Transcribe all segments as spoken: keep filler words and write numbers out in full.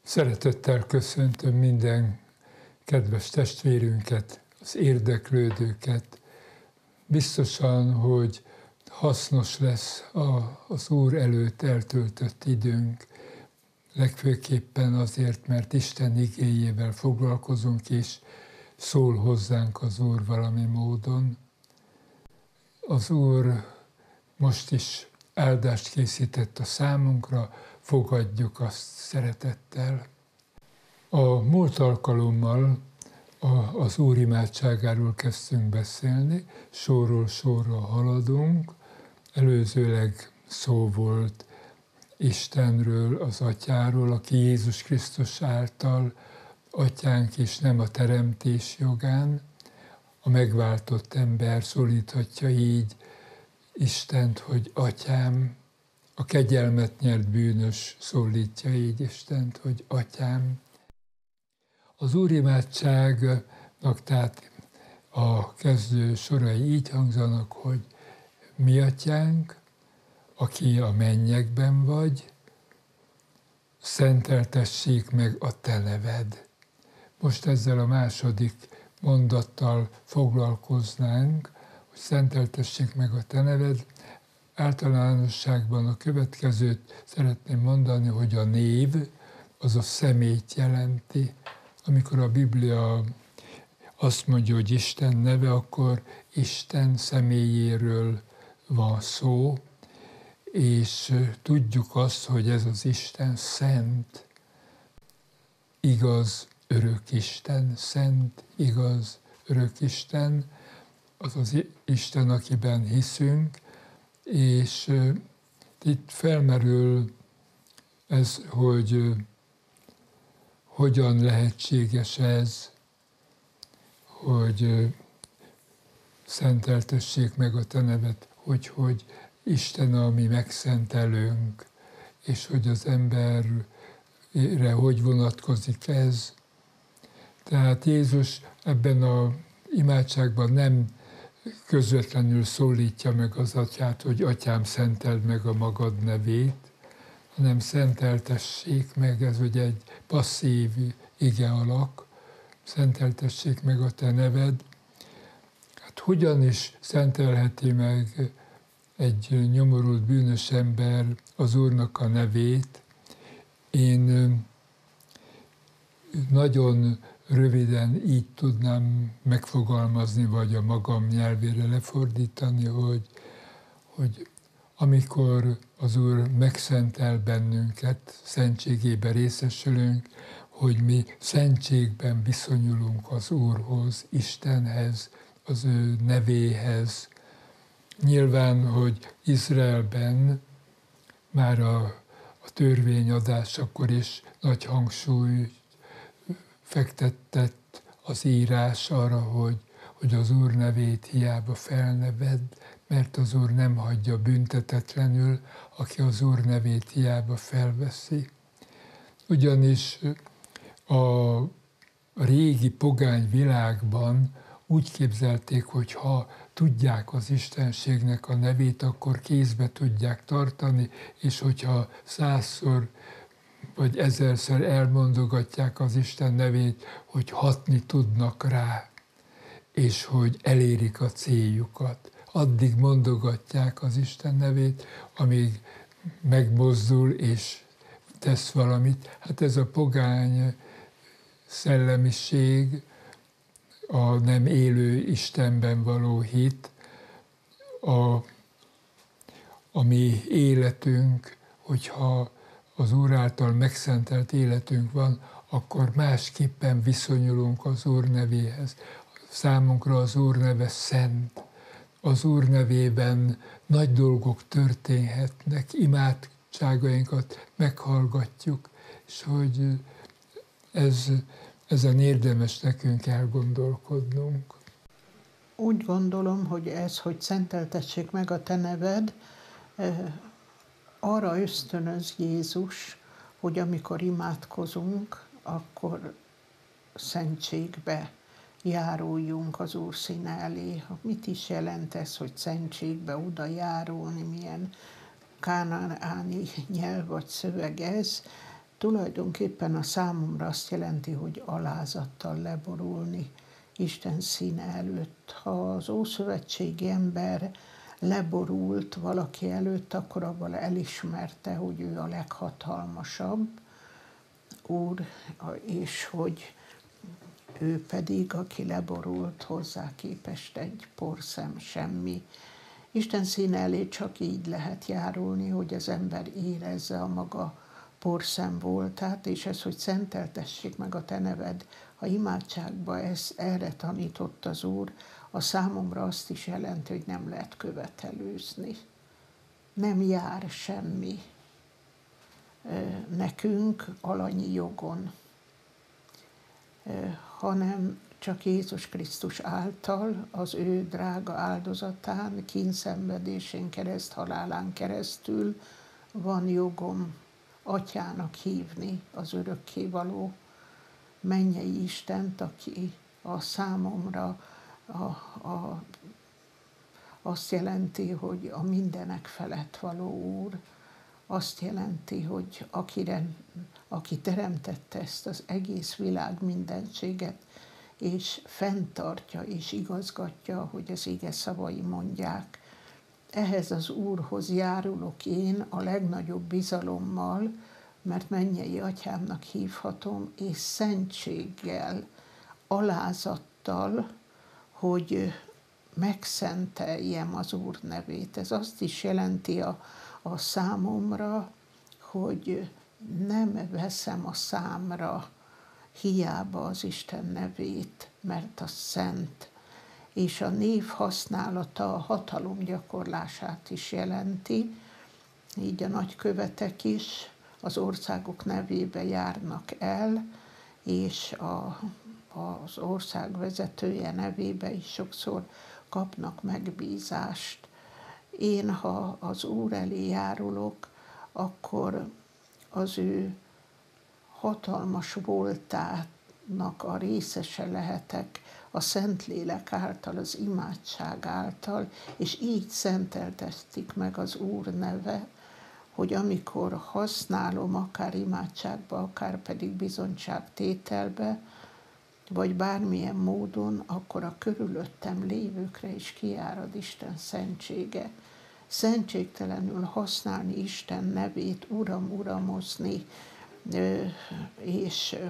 Szeretettel köszöntöm minden kedves testvérünket, az érdeklődőket. Biztosan, hogy hasznos lesz az Úr előtt eltöltött időnk, legfőképpen azért, mert Isten igéjével foglalkozunk, és szól hozzánk az Úr valami módon. Az Úr most is áldást készített a számunkra, fogadjuk azt szeretettel. A múlt alkalommal az Úr imádságáról kezdtünk beszélni, sorról sorra haladunk, előzőleg szó volt Istenről, az Atyáról, aki Jézus Krisztus által Atyánk és nem a teremtés jogán. A megváltott ember szólíthatja így Istent, hogy Atyám, a kegyelmet nyert bűnös szólítja így Istent, hogy Atyám. Az úrimádságnak tehát a kezdő sorai így hangzanak, hogy mi Atyánk, aki a mennyekben vagy, szenteltessék meg a te neved. Most ezzel a második mondattal foglalkoznánk, hogy szenteltessék meg a te neved. Általánosságban a következőt szeretném mondani, hogy a név az a személyt jelenti. Amikor a Biblia azt mondja, hogy Isten neve, akkor Isten személyéről van szó, és tudjuk azt, hogy ez az Isten szent, igaz, örök Isten, szent, igaz, örök Isten, az az Isten, akiben hiszünk, és itt felmerül ez, hogy hogyan lehetséges ez, hogy szenteltessék meg a te nevet, hogy, hogy Isten a mi megszentelőnk, és hogy az emberre hogy vonatkozik ez. Tehát Jézus ebben az imádságban nem közvetlenül szólítja meg az Atyát, hogy Atyám, szenteld meg a magad nevét, hanem szenteltessék meg, ez ugye egy passzív ige alak, szenteltessék meg a te neved. Hát hogyan is szentelheti meg egy nyomorult bűnös ember az Úrnak a nevét? Én nagyon röviden így tudnám megfogalmazni, vagy a magam nyelvére lefordítani, hogy, hogy amikor az Úr megszentel bennünket, szentségében részesülünk, hogy mi szentségben viszonyulunk az Úrhoz, Istenhez, az ő nevéhez. Nyilván, hogy Izraelben már a, a törvényadásakor is nagy hangsúly fektetett az írás arra, hogy, hogy az Úr nevét hiába felneved, mert az Úr nem hagyja büntetetlenül, aki az Úr nevét hiába felveszi. Ugyanis a régi pogány világban úgy képzelték, hogy ha tudják az Istenségnek a nevét, akkor kézbe tudják tartani, és hogyha százszor vagy ezerszer elmondogatják az Isten nevét, hogy hatni tudnak rá, és hogy elérik a céljukat. Addig mondogatják az Isten nevét, amíg megmozdul és tesz valamit. Hát ez a pogány szellemiség, a nem élő Istenben való hit, a, a mi életünk, hogyha az Úr által megszentelt életünk van, akkor másképpen viszonyulunk az Úr nevéhez. Számunkra az Úr neve szent. Az Úr nevében nagy dolgok történhetnek, imádságainkat meghallgatjuk, és hogy ez, ezen érdemes nekünk elgondolkodnunk. Úgy gondolom, hogy ez, hogy szenteltessék meg a te neved, arra ösztönöz Jézus, hogy amikor imádkozunk, akkor szentségbe járuljunk az Úr színe elé. Mit is jelent ez, hogy szentségbe oda járulni, milyen kánaáni nyelv vagy szöveg ez? tulajdonképpen a számomra azt jelenti, hogy alázattal leborulni Isten színe előtt. Ha az ószövetségi ember leborult valaki előtt, akkor abban elismerte, hogy ő a leghatalmasabb úr, és hogy ő pedig, aki leborult, hozzá képest egy porszem semmi. Isten színe elé csak így lehet járulni, hogy az ember érezze a maga porszem voltát, és ez, hogy szenteltessék meg a te neved. Ha imádságba ez, erre tanított az Úr, a számomra azt is jelenti, hogy nem lehet követelőzni. Nem jár semmi nekünk alanyi jogon, hanem csak Jézus Krisztus által, az ő drága áldozatán, kínszenvedésén, kereszthalálán keresztül van jogom Atyának hívni az örökkévaló mennyei Istent, aki a számomra a, a, azt jelenti, hogy a mindenek felett való Úr, azt jelenti, hogy akire, aki teremtette ezt az egész világ mindenséget, és fenntartja és igazgatja, hogy az ige szavai mondják. Ehhez az Úrhoz járulok én a legnagyobb bizalommal, mert mennyei Atyámnak hívhatom, és szentséggel, alázattal, hogy megszenteljem az Úr nevét. Ez azt is jelenti a, a számomra, hogy nem veszem a számra hiába az Isten nevét, mert a szent, és a név használata a hatalom gyakorlását is jelenti, így a nagykövetek is az országok nevébe járnak el, és a, az ország vezetője nevébe is sokszor kapnak megbízást. Én, ha az Úr elé járulok, akkor az ő hatalmas voltának a részese lehetek a Szentlélek által, az imádság által, és így szenteltetik meg az Úr neve, hogy amikor használom akár imádságba, akár pedig bizonyságtételbe, vagy bármilyen módon, akkor a körülöttem lévőkre is kiárad Isten szentsége. Szentségtelenül használni Isten nevét, Uram, uramozni, és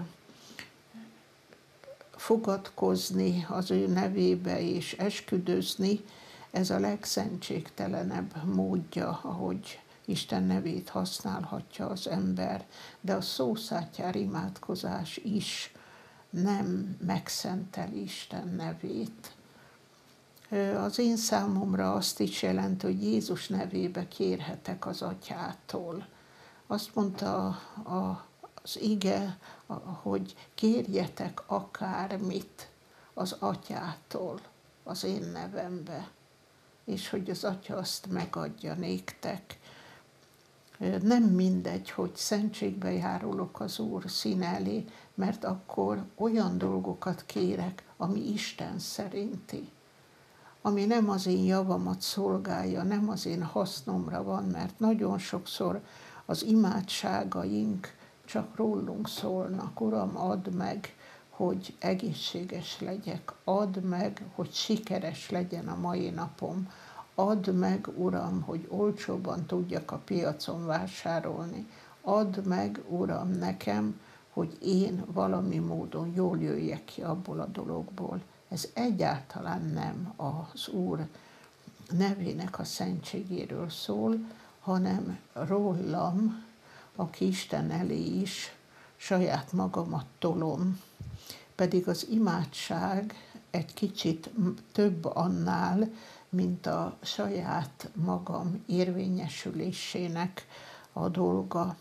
fogadkozni az ő nevébe és esküdözni, ez a legszentségtelenebb módja, ahogy Isten nevét használhatja az ember, de a szószátyár imádkozás is nem megszenteli Isten nevét. Az én számomra azt is jelenti, hogy Jézus nevébe kérhetek az Atyától. Azt mondta a, a, az ige, a, hogy kérjetek akármit az Atyától az én nevembe, és hogy az Atya azt megadja néktek. Nem mindegy, hogy szentségbe járulok az Úr színe elé, mert akkor olyan dolgokat kérek, ami Isten szerinti, ami nem az én javamat szolgálja, nem az én hasznomra van, mert nagyon sokszor az imádságaink csak rólunk szólnak. Uram, add meg, hogy egészséges legyek, add meg, hogy sikeres legyen a mai napom, add meg, Uram, hogy olcsóban tudjak a piacon vásárolni, add meg, Uram, nekem, hogy én valami módon jól jöjjek ki abból a dologból. Ez egyáltalán nem az Úr nevének a szentségéről szól, hanem rólam, aki Isten elé is saját magamat tolom. Pedig az imádság egy kicsit több annál, mint a saját magam érvényesülésének a dolga.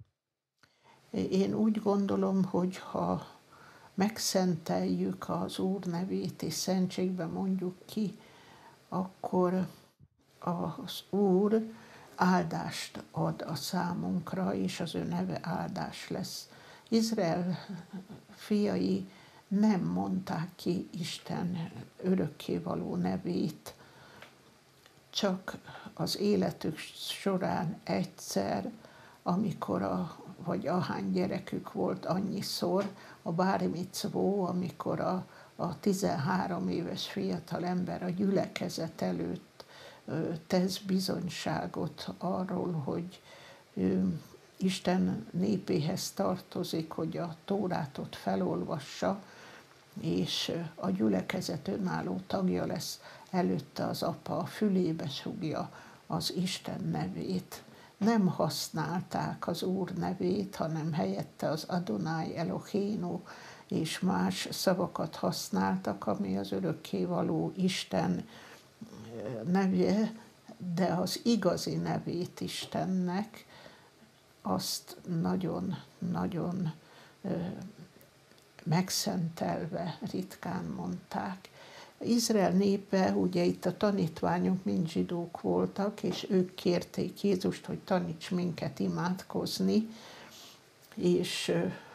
Én úgy gondolom, hogy ha megszenteljük az Úr nevét és szentségbe mondjuk ki, akkor az Úr áldást ad a számunkra, és az ő neve áldás lesz. Izrael fiai nem mondták ki Isten örökkévaló nevét, csak az életük során egyszer, amikor a, vagy ahány gyerekük volt annyiszor, a bár micvó, amikor a, a tizenhárom éves fiatal ember a gyülekezet előtt ö, tesz bizonyságot arról, hogy ö, Isten népéhez tartozik, hogy a Tórátot felolvassa, és a gyülekezet önálló tagja lesz, előtte az apa a fülébe sugja az Isten nevét. Nem használták az Úr nevét, hanem helyette az Adonai Elohénu és más szavakat használtak, ami az örökkévaló Isten nevje, de az igazi nevét Istennek azt nagyon-nagyon megszentelve ritkán mondták. Izrael népe, ugye itt a tanítványok mind zsidók voltak, és ők kérték Jézust, hogy taníts minket imádkozni, és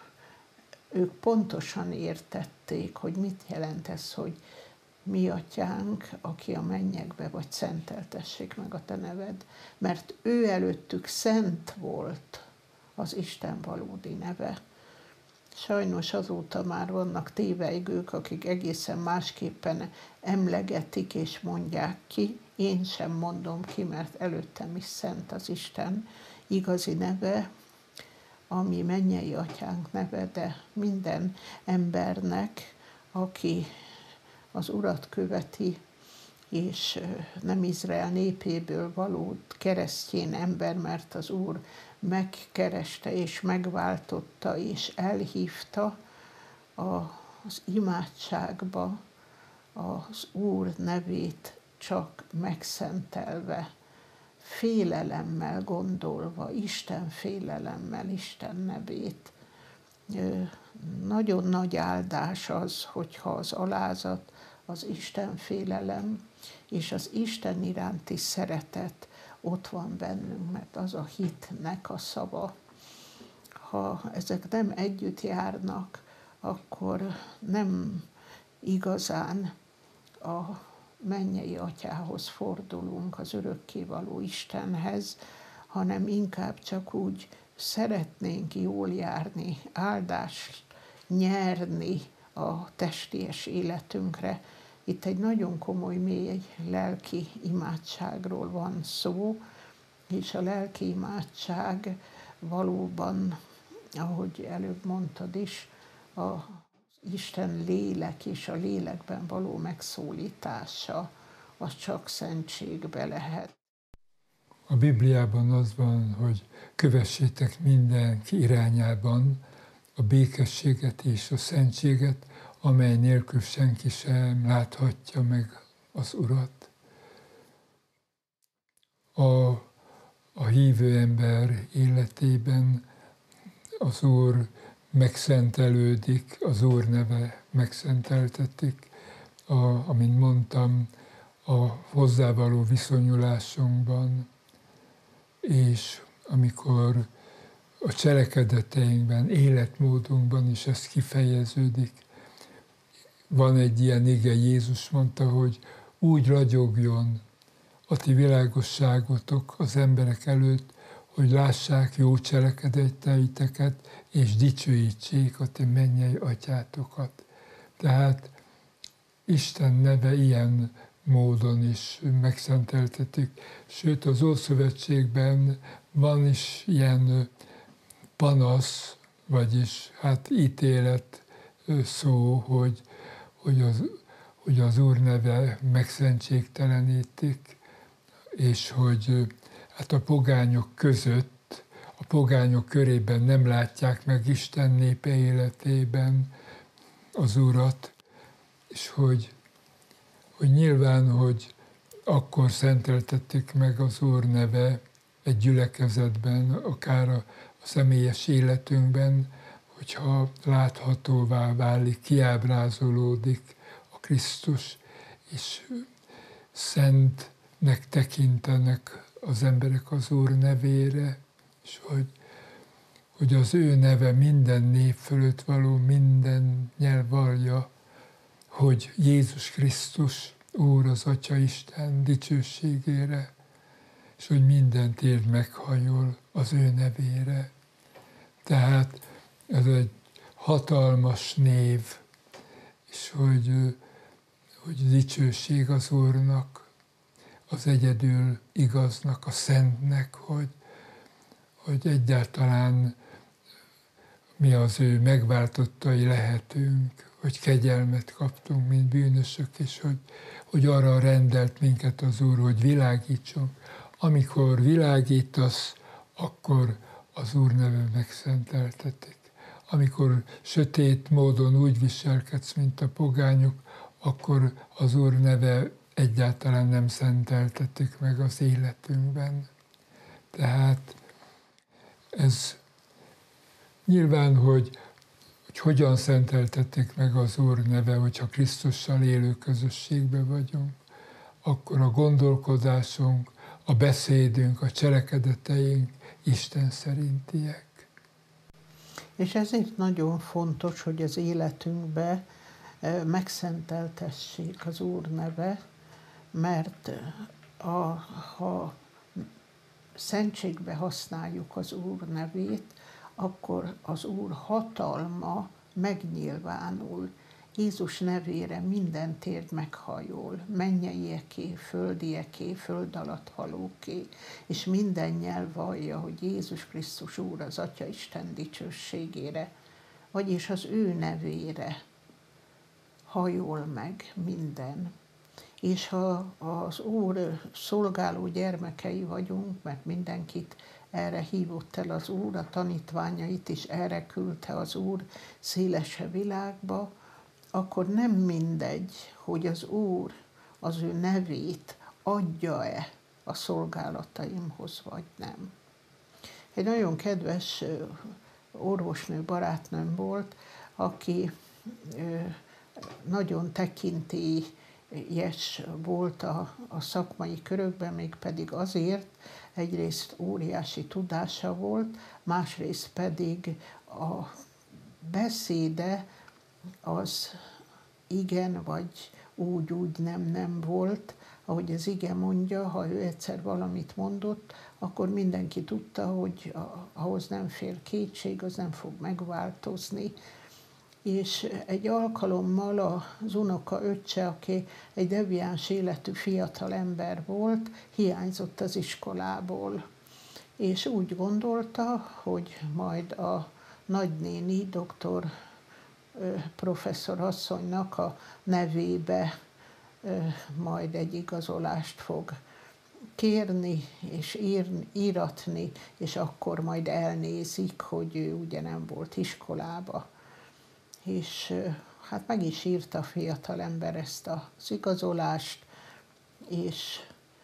ők pontosan értették, hogy mit jelent ez, hogy mi atyánk, aki a mennyekbe vagy, szenteltessék meg a te neved, mert ő előttük szent volt az Isten valódi neve. Sajnos azóta már vannak tévejgők, akik egészen másképpen emlegetik és mondják ki. Én sem mondom ki, mert előttem is szent az Isten igazi neve, ami mennyei atyánk neve, de minden embernek, aki az Urat követi, és nem Izrael népéből való keresztjén ember, mert az Úr megkereste és megváltotta és elhívta az imádságba az Úr nevét csak megszentelve, félelemmel gondolva, Isten félelemmel, Isten nevét. Nagyon nagy áldás az, hogyha az alázat, az Isten félelem és az Isten iránti szeretet ott van bennünk, mert az a hitnek a szava. Ha ezek nem együtt járnak, akkor nem igazán a mennyei atyához fordulunk, az örökkévaló Istenhez, hanem inkább csak úgy szeretnénk jól járni, áldást nyerni a testies életünkre. Itt egy nagyon komoly, mély lelki imádságról van szó, és a lelki imádság valóban, ahogy előbb mondtad is, az Isten lélek és a lélekben való megszólítása, az csak szentségbe lehet. A Bibliában az van, hogy kövessétek mindenki irányában a békességet és a szentséget, amely nélkül senki sem láthatja meg az Urat. A, a hívő ember életében az Úr megszentelődik, az Úr neve megszenteltetik, a, amint mondtam, a hozzávaló viszonyulásunkban, és amikor a cselekedeteinkben, életmódunkban is ez kifejeződik. Van egy ilyen ige, Jézus mondta, hogy úgy ragyogjon a ti világosságotok az emberek előtt, hogy lássák jó cselekedeteiteket, és dicsőítsék a ti mennyei atyátokat. Tehát Isten neve ilyen módon is megszenteltetik. Sőt, az Ószövetségben van is ilyen panasz, vagyis hát ítélet szó, hogy, hogy, az, hogy az Úr neve megszentségtelenítik, és hogy hát a pogányok között, a pogányok körében nem látják meg Isten népe életében az Urat, és hogy, hogy nyilván, hogy akkor szenteltetik meg az Úr neve egy gyülekezetben, akár a, a személyes életünkben, hogyha láthatóvá válik, kiábrázolódik a Krisztus, és szentnek tekintenek az emberek az Úr nevére, és hogy, hogy az ő neve minden név fölött való, minden nyelv vallja, hogy Jézus Krisztus Úr az Atya Isten dicsőségére, és hogy minden térd meghajol az ő nevére. Tehát ez egy hatalmas név, és hogy, hogy dicsőség az Úrnak, az egyedül igaznak, a Szentnek, hogy, hogy egyáltalán mi az ő megváltottai lehetünk, hogy kegyelmet kaptunk, mint bűnösök, és hogy, hogy arra rendelt minket az Úr, hogy világítsunk. Amikor világítasz, akkor az Úr neve megszenteltetik. Amikor sötét módon úgy viselkedsz, mint a pogányok, akkor az Úr neve egyáltalán nem szenteltetik meg az életünkben. Tehát ez nyilván, hogy, hogy hogyan szenteltetik meg az Úr neve, hogyha Krisztussal élő közösségben vagyunk, akkor a gondolkodásunk, a beszédünk, a cselekedeteink Isten szerintiek. És ezért nagyon fontos, hogy az életünkbe megszenteltessék az Úr neve, mert a, ha szentségbe használjuk az Úr nevét, akkor az Úr hatalma megnyilvánul. Jézus nevére minden térd meghajol, mennyeieké, földieké, föld alatt halóké, és minden nyelv vallja, hogy Jézus Krisztus Úr az Atya Isten dicsőségére, vagyis az ő nevére hajol meg minden. És ha az Úr szolgáló gyermekei vagyunk, mert mindenkit erre hívott el az Úr, a tanítványait is erre küldte az Úr szélese világba, akkor nem mindegy, hogy az Úr az ő nevét adja-e a szolgálataimhoz, vagy nem. Egy nagyon kedves orvosnő barátnőm volt, aki nagyon tekintélyes volt a, a szakmai körökben, mégpedig azért, egyrészt óriási tudása volt, másrészt pedig a beszéde az igen, vagy úgy, úgy, nem, nem volt. Ahogy az ige mondja, ha ő egyszer valamit mondott, akkor mindenki tudta, hogy ahhoz nem fér kétség, az nem fog megváltozni. És egy alkalommal az unoka öccse, aki egy deviáns életű fiatal ember volt, hiányzott az iskolából. És úgy gondolta, hogy majd a nagynéni, doktor professzor asszonynak a nevébe majd egy igazolást fog kérni és írni, íratni, és akkor majd elnézik, hogy ő ugye nem volt iskolába. És hát meg is írta a fiatal ember ezt az igazolást, és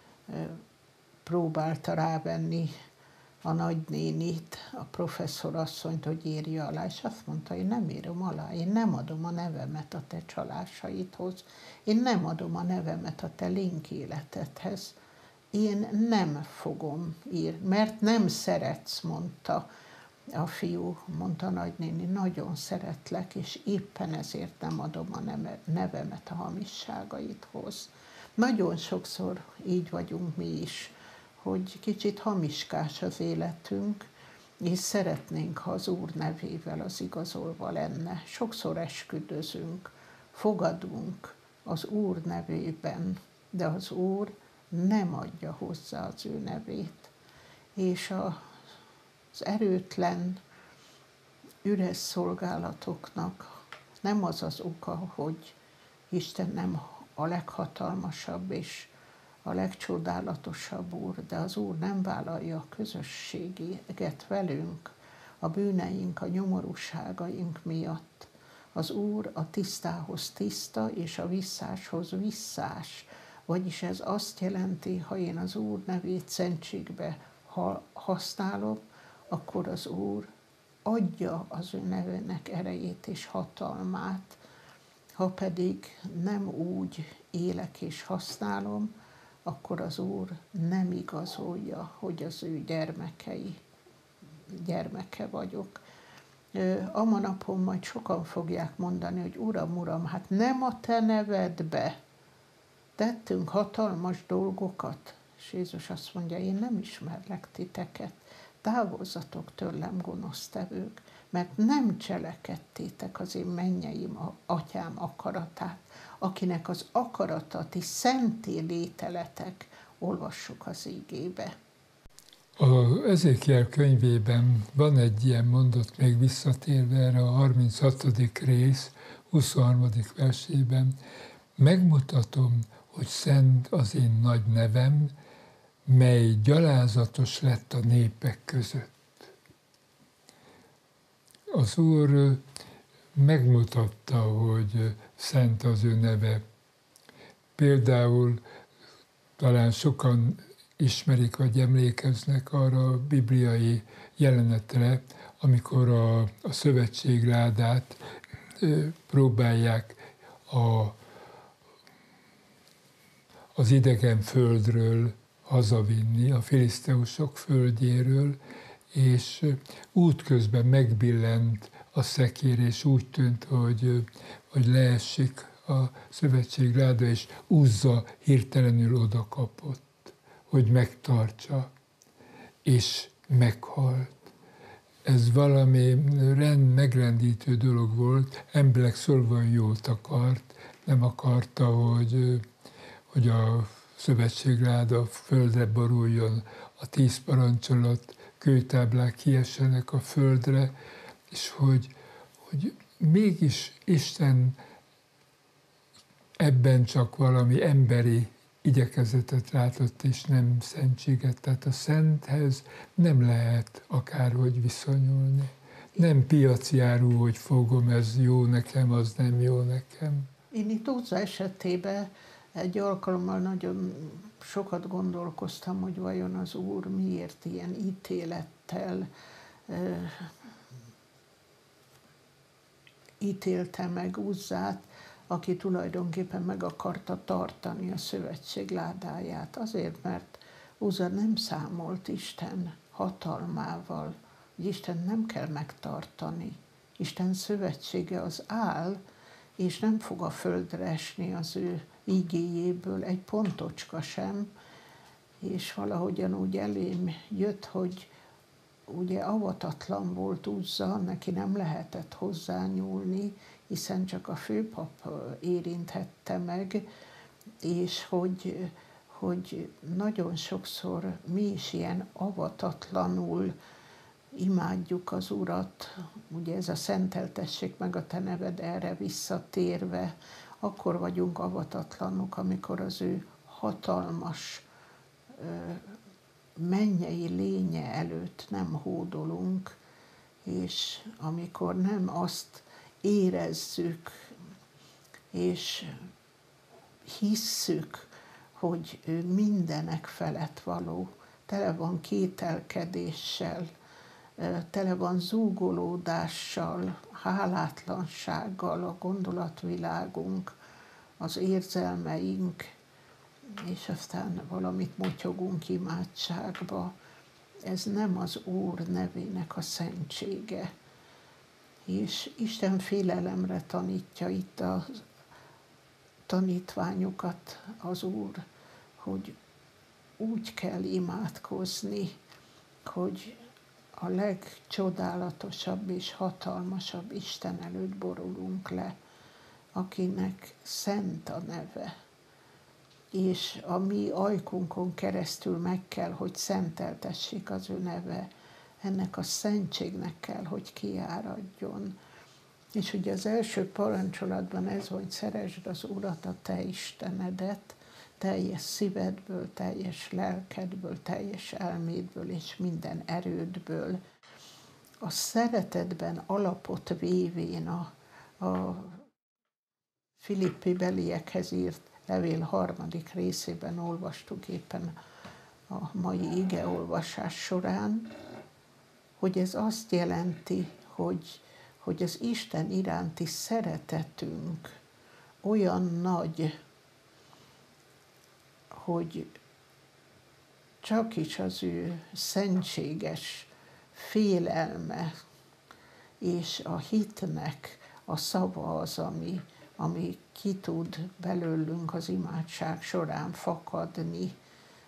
próbálta rávenni a nagynénit, a professzor asszonyt, hogy írja alá, és azt mondta, én nem írom alá, én nem adom a nevemet a te csalásaidhoz, én nem adom a nevemet a te lélkéletedhez, én nem fogom írni, mert nem szeretsz, mondta a fiú, mondta a nagynéni, nagyon szeretlek, és éppen ezért nem adom a nevemet a hamisságaidhoz. Nagyon sokszor így vagyunk mi is, hogy kicsit hamiskás az életünk, és szeretnénk, ha az Úr nevével az igazolva lenne. Sokszor esküdözünk, fogadunk az Úr nevében, de az Úr nem adja hozzá az ő nevét. És az erőtlen, üres szolgálatoknak nem az az oka, hogy Isten nem a leghatalmasabb és a legcsodálatosabb Úr, de az Úr nem vállalja a közösséget velünk, a bűneink, a nyomorúságaink miatt. Az Úr a tisztához tiszta, és a visszáshoz visszás. Vagyis ez azt jelenti, ha én az Úr nevét szentségbe használom, akkor az Úr adja az ő nevének erejét és hatalmát. Ha pedig nem úgy élek és használom, akkor az Úr nem igazolja, hogy az ő gyermekei, gyermeke vagyok. Ama napon majd sokan fogják mondani, hogy Uram, Uram, hát nem a te nevedbe tettünk hatalmas dolgokat, És Jézus azt mondja, én nem ismerlek titeket, távozzatok tőlem, gonosztevők, mert nem cselekedtétek az én mennyei atyám akaratát, akinek az akarata ti szenté lételetek, olvassuk az ígébe. A Ezékiel könyvében van egy ilyen mondat, még visszatérve erre a harminchatodik rész, huszonharmadik versében, megmutatom, hogy szent az én nagy nevem, mely gyalázatos lett a népek között. Az Úr megmutatta, hogy szent az ő neve. Például talán sokan ismerik vagy emlékeznek arra a bibliai jelenetre, amikor a, a szövetségrádát próbálják a, az idegen földről hazavinni, a filiszteusok földjéről, és útközben megbillent a szekér, és úgy tűnt, hogy, hogy leesik a szövetségráda, és Uzza hirtelenül oda kapott, hogy megtartsa, és meghalt. Ez valami rend, megrendítő dolog volt, emberek szólva jót akart, nem akarta, hogy, hogy a szövetségráda földre boruljon, a tíz parancsolat, kőtáblák kiessenek a földre, és hogy, hogy mégis Isten ebben csak valami emberi igyekezetet látott, és nem szentséget. Tehát a szenthez nem lehet akárhogy viszonyulni. Nem piaci áru, hogy fogom, ez jó nekem, az nem jó nekem. Én itt Uzza esetében egy alkalommal nagyon sokat gondolkoztam, hogy vajon az Úr miért ilyen ítélettel uh, ítélte meg Uzzát, aki tulajdonképpen meg akarta tartani a szövetség ládáját. Azért, mert Uzza nem számolt Isten hatalmával, hogy Isten nem kell megtartani. Isten szövetsége az áll, és nem fog a földre esni az ő ígéjéből egy pontocska sem, és valahogyan úgy elém jött, hogy ugye avatatlan volt Uzza, neki nem lehetett hozzányúlni, hiszen csak a főpap érinthette meg, és hogy, hogy nagyon sokszor mi is ilyen avatatlanul imádjuk az Urat, ugye ez a szenteltessék meg a te neved erre visszatérve, akkor vagyunk avatatlanok, amikor az ő hatalmas mennyei lénye előtt nem hódolunk, és amikor nem azt érezzük, és hisszük, hogy ő mindenek felett való, tele van kételkedéssel, tele van zúgolódással, hálátlansággal a gondolatvilágunk, az érzelmeink, és aztán valamit motyogunk imádságba. Ez nem az Úr nevének a szentsége. És Isten félelemre tanítja itt a tanítványokat az Úr, hogy úgy kell imádkozni, hogy a legcsodálatosabb és hatalmasabb Isten előtt borulunk le, akinek szent a neve, és a mi ajkunkon keresztül meg kell, hogy szenteltessék az ő neve, ennek a szentségnek kell, hogy kiáradjon. És ugye az első parancsolatban ez, hogy szeresd az Urat, a te Istenedet, teljes szívedből, teljes lelkedből, teljes elmédből és minden erődből. A szeretetben alapot vévén a, a Filippi beliekhez írt levél harmadik részében olvastuk éppen a mai igeolvasás során, hogy ez azt jelenti, hogy, hogy az Isten iránti szeretetünk olyan nagy, hogy csak is az ő szentséges félelme és a hitnek a szava az, ami, ami ki tud belőlünk az imádság során fakadni,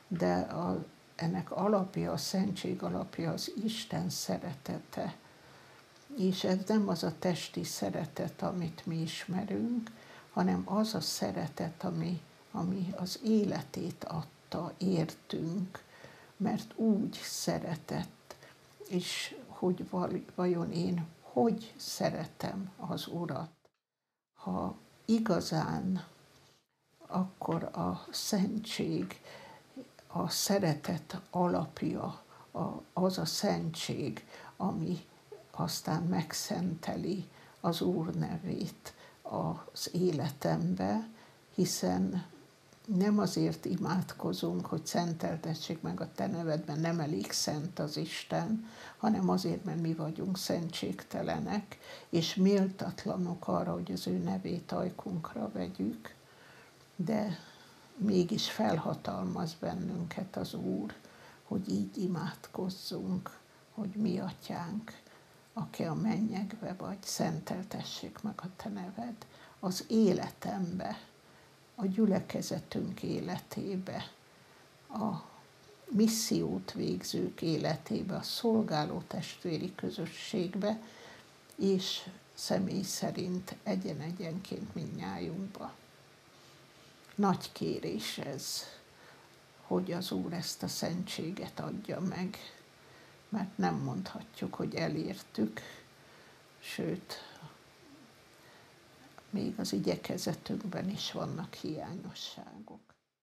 de a, ennek alapja, a szentség alapja az Isten szeretete. És ez nem az a testi szeretet, amit mi ismerünk, hanem az a szeretet, ami, ami az életét adta, értünk, mert úgy szeretett, és hogy vajon én hogy szeretem az Urat. Ha igazán, akkor a szentség, a szeretet alapja, az a szentség, ami aztán megszenteli az Úr nevét az életembe, hiszen nem azért imádkozunk, hogy szenteltessék meg a te nevedben, nem elég szent az Isten, hanem azért, mert mi vagyunk szentségtelenek, és méltatlanok arra, hogy az ő nevét ajkunkra vegyük, de mégis felhatalmaz bennünket az Úr, hogy így imádkozzunk, hogy mi atyánk, aki a mennyekbe vagy, szenteltessék meg a te neved az életembe, a gyülekezetünk életébe, a missziót végzők életébe, a szolgáló testvéri közösségbe, és személy szerint egyen-egyenként mindnyájunkba. Nagy kérés ez, hogy az Úr ezt a szentséget adja meg, mert nem mondhatjuk, hogy elértük, sőt, még az igyekezetünkben is vannak hiányosságok.